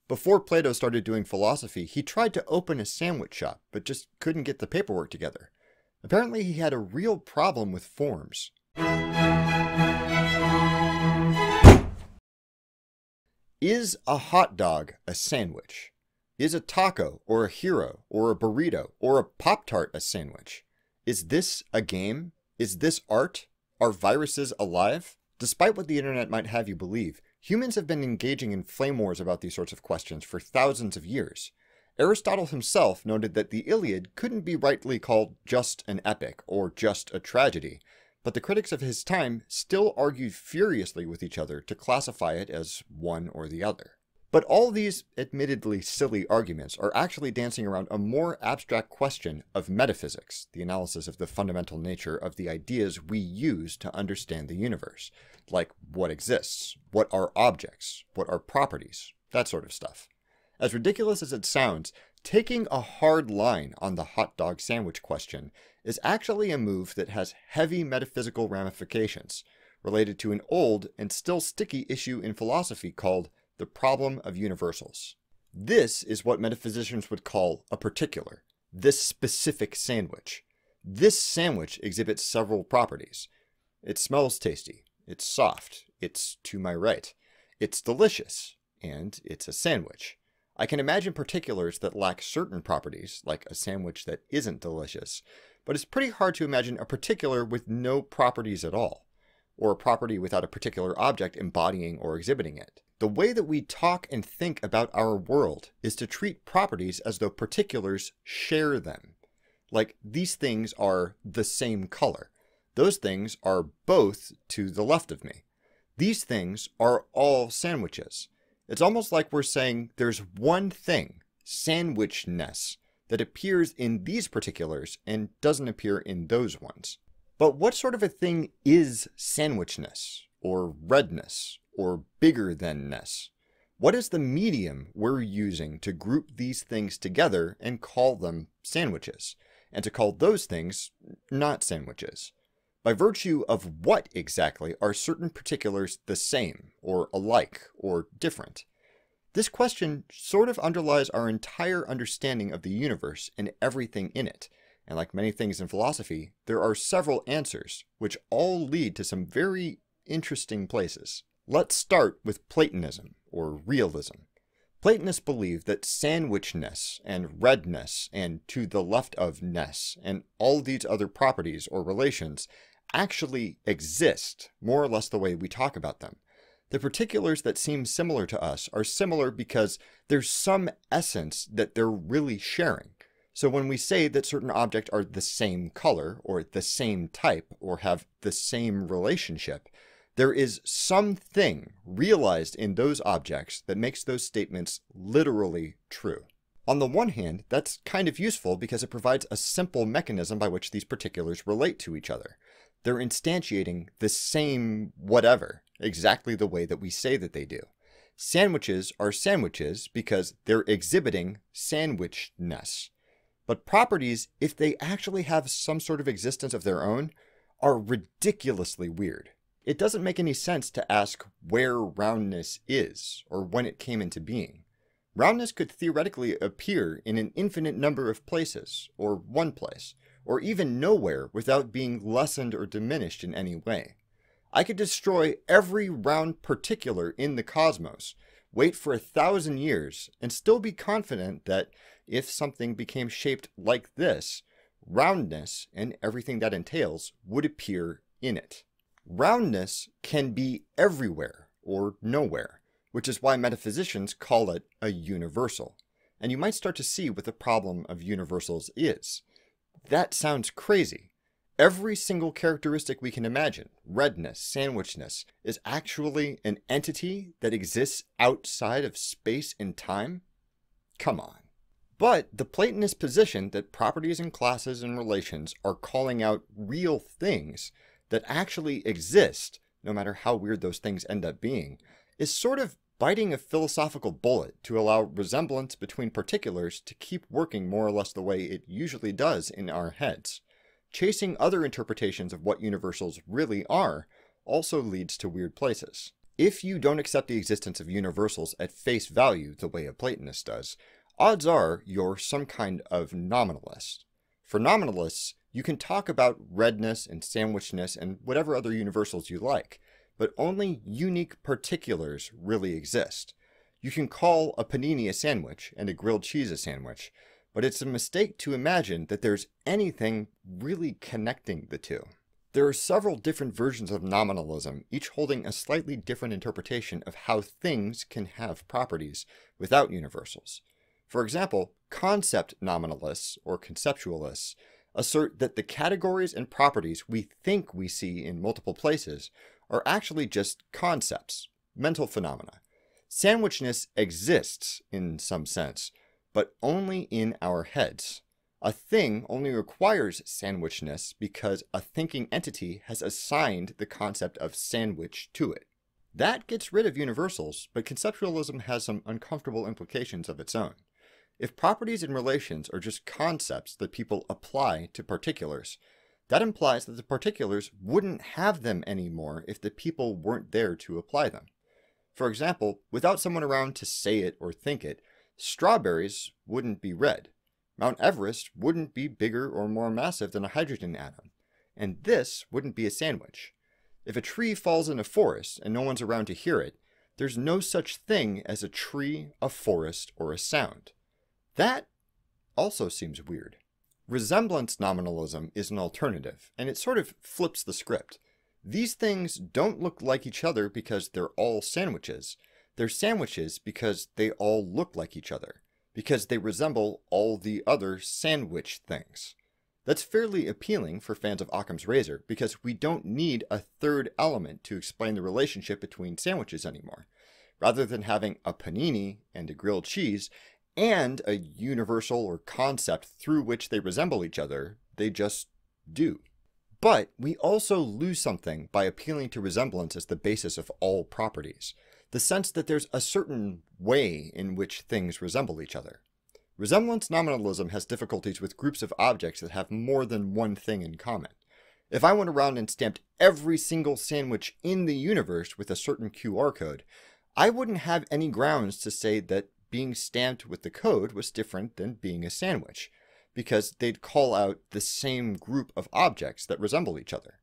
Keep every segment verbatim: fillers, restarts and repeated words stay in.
Before Plato started doing philosophy, he tried to open a sandwich shop, but just couldn't get the paperwork together. Apparently he had a real problem with forms. Is a hot dog a sandwich? Is a taco or a hero or a burrito or a Pop-Tart a sandwich? Is this a game? Is this art? Are viruses alive? Despite what the internet might have you believe, humans have been engaging in flame wars about these sorts of questions for thousands of years. Aristotle himself noted that the Iliad couldn't be rightly called just an epic or just a tragedy, but the critics of his time still argued furiously with each other to classify it as one or the other. But all these admittedly silly arguments are actually dancing around a more abstract question of metaphysics, the analysis of the fundamental nature of the ideas we use to understand the universe, like what exists, what are objects, what are properties, that sort of stuff. As ridiculous as it sounds, taking a hard line on the hot dog sandwich question is actually a move that has heavy metaphysical ramifications, related to an old and still sticky issue in philosophy called the problem of universals. This is what metaphysicians would call a particular, this specific sandwich. This sandwich exhibits several properties. It smells tasty, it's soft, it's to my right, it's delicious, and it's a sandwich. I can imagine particulars that lack certain properties, like a sandwich that isn't delicious, but it's pretty hard to imagine a particular with no properties at all, or a property without a particular object embodying or exhibiting it. The way that we talk and think about our world is to treat properties as though particulars share them. Like, these things are the same color. Those things are both to the left of me. These things are all sandwiches. It's almost like we're saying there's one thing, sandwichness, that appears in these particulars and doesn't appear in those ones. But what sort of a thing is sandwichness, or redness, or bigger than-ness? What is the medium we're using to group these things together and call them sandwiches, and to call those things not sandwiches? By virtue of what exactly are certain particulars the same, or alike, or different? This question sort of underlies our entire understanding of the universe and everything in it, and like many things in philosophy, there are several answers, which all lead to some very interesting places. Let's start with Platonism, or realism. Platonists believe that sandwichness and redness and to the left of ness and all these other properties or relations actually exist, more or less the way we talk about them. The particulars that seem similar to us are similar because there's some essence that they're really sharing. So when we say that certain objects are the same color, or the same type, or have the same relationship, there is something realized in those objects that makes those statements literally true. On the one hand, that's kind of useful because it provides a simple mechanism by which these particulars relate to each other. They're instantiating the same whatever, exactly the way that we say that they do. Sandwiches are sandwiches because they're exhibiting sandwichness. But properties, if they actually have some sort of existence of their own, are ridiculously weird. It doesn't make any sense to ask where roundness is, or when it came into being. Roundness could theoretically appear in an infinite number of places, or one place, or even nowhere without being lessened or diminished in any way. I could destroy every round particular in the cosmos, wait for a thousand years, and still be confident that if something became shaped like this, roundness and everything that entails would appear in it. Roundness can be everywhere or nowhere, which is why metaphysicians call it a universal. And you might start to see what the problem of universals is. That sounds crazy. Every single characteristic we can imagine, redness, sandwichness, is actually an entity that exists outside of space and time? Come on. But the Platonist position that properties and classes and relations are calling out real things that actually exist, no matter how weird those things end up being, is sort of biting a philosophical bullet to allow resemblance between particulars to keep working more or less the way it usually does in our heads. Chasing other interpretations of what universals really are also leads to weird places. If you don't accept the existence of universals at face value the way a Platonist does, odds are you're some kind of nominalist. For nominalists, you can talk about redness and sandwichness and whatever other universals you like, but only unique particulars really exist. You can call a panini a sandwich and a grilled cheese a sandwich, but it's a mistake to imagine that there's anything really connecting the two. There are several different versions of nominalism, each holding a slightly different interpretation of how things can have properties without universals. For example, concept nominalists, or conceptualists, assert that the categories and properties we think we see in multiple places are actually just concepts, mental phenomena. Sandwichness exists in some sense, but only in our heads. A thing only requires sandwichness because a thinking entity has assigned the concept of sandwich to it. That gets rid of universals, but conceptualism has some uncomfortable implications of its own. If properties and relations are just concepts that people apply to particulars, that implies that the particulars wouldn't have them anymore if the people weren't there to apply them. For example, without someone around to say it or think it, strawberries wouldn't be red. Mount Everest wouldn't be bigger or more massive than a hydrogen atom, and this wouldn't be a sandwich. If a tree falls in a forest and no one's around to hear it, there's no such thing as a tree, a forest, or a sound. That also seems weird. Resemblance nominalism is an alternative, and it sort of flips the script. These things don't look like each other because they're all sandwiches. They're sandwiches because they all look like each other, because they resemble all the other sandwich things. That's fairly appealing for fans of Occam's razor, because we don't need a third element to explain the relationship between sandwiches anymore. Rather than having a panini and a grilled cheese, and a universal or concept through which they resemble each other, they just do. But we also lose something by appealing to resemblance as the basis of all properties. The sense that there's a certain way in which things resemble each other. Resemblance nominalism has difficulties with groups of objects that have more than one thing in common. If I went around and stamped every single sandwich in the universe with a certain Q R code, I wouldn't have any grounds to say that being stamped with the code was different than being a sandwich, because they'd call out the same group of objects that resemble each other.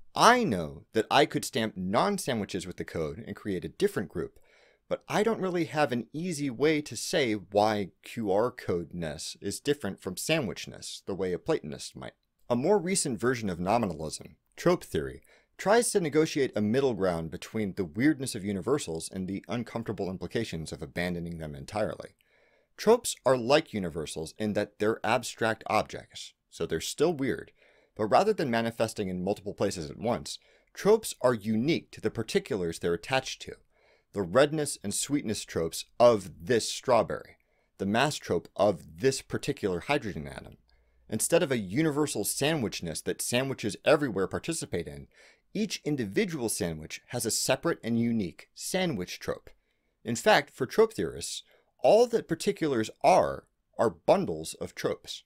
I know that I could stamp non-sandwiches with the code and create a different group, but I don't really have an easy way to say why Q R code-ness is different from sandwichness, the way a Platonist might. A more recent version of nominalism, trope theory, tries to negotiate a middle ground between the weirdness of universals and the uncomfortable implications of abandoning them entirely. Tropes are like universals in that they're abstract objects, so they're still weird, but rather than manifesting in multiple places at once, tropes are unique to the particulars they're attached to. The redness and sweetness tropes of this strawberry, the mass trope of this particular hydrogen atom. Instead of a universal sandwichness that sandwiches everywhere participate in, each individual sandwich has a separate and unique sandwich trope. In fact, for trope theorists, all that particulars are, are bundles of tropes.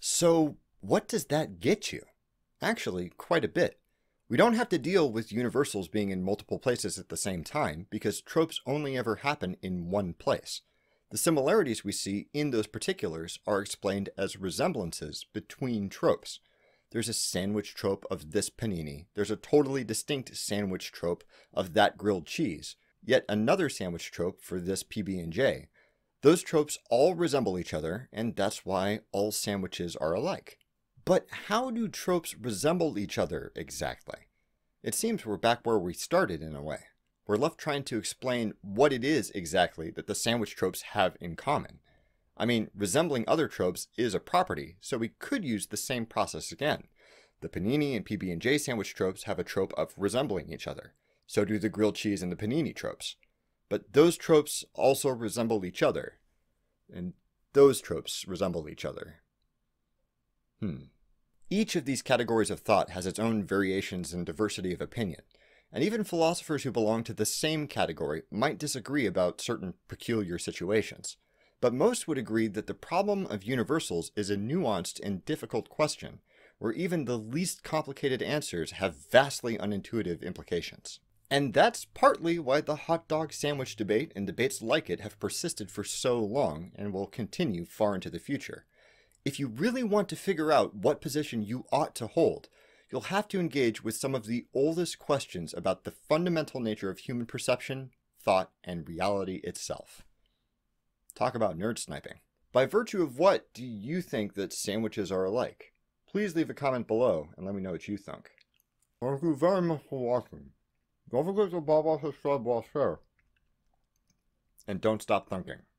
So what does that get you? Actually, quite a bit. We don't have to deal with universals being in multiple places at the same time, because tropes only ever happen in one place. The similarities we see in those particulars are explained as resemblances between tropes. There's a sandwich trope of this panini. There's a totally distinct sandwich trope of that grilled cheese. Yet another sandwich trope for this P B and J. Those tropes all resemble each other, and that's why all sandwiches are alike. But how do tropes resemble each other exactly? It seems we're back where we started in a way. We're left trying to explain what it is exactly that the sandwich tropes have in common. I mean, resembling other tropes is a property, so we could use the same process again. The panini and P B and J sandwich tropes have a trope of resembling each other. So do the grilled cheese and the panini tropes. But those tropes also resemble each other. And those tropes resemble each other. Hmm. Each of these categories of thought has its own variations and diversity of opinion. And even philosophers who belong to the same category might disagree about certain peculiar situations. But most would agree that the problem of universals is a nuanced and difficult question, where even the least complicated answers have vastly unintuitive implications. And that's partly why the hot dog sandwich debate and debates like it have persisted for so long and will continue far into the future. If you really want to figure out what position you ought to hold, you'll have to engage with some of the oldest questions about the fundamental nature of human perception, thought, and reality itself. Talk about nerd sniping. By virtue of what do you think that sandwiches are alike? Please leave a comment below and let me know what you think. Thank you very much for watching. Don't forget to subscribe, share, and don't stop thinking.